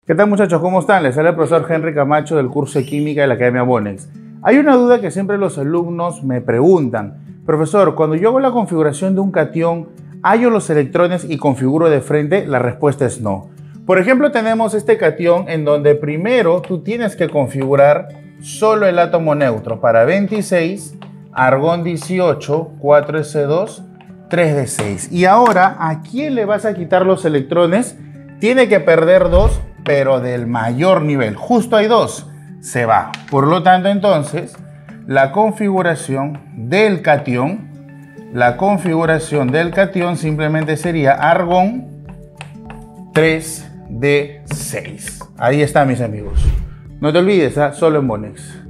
¿Qué tal, muchachos? ¿Cómo están? Les habla el profesor Henry Camacho del curso de Química de la Academia Bonex. Hay una duda que siempre los alumnos me preguntan. Profesor, cuando yo hago la configuración de un catión, ¿hallo los electrones y configuro de frente? La respuesta es no. Por ejemplo, tenemos este catión en donde primero tú tienes que configurar solo el átomo neutro para 26, argón 18, 4s2, 3d6. Y ahora, ¿a quién le vas a quitar los electrones? Tiene que perder 2, pero del mayor nivel. Justo hay 2, se va. Por lo tanto, entonces, la configuración del catión simplemente sería argón 3d6. Ahí está, mis amigos. No te olvides, solo en Bonex.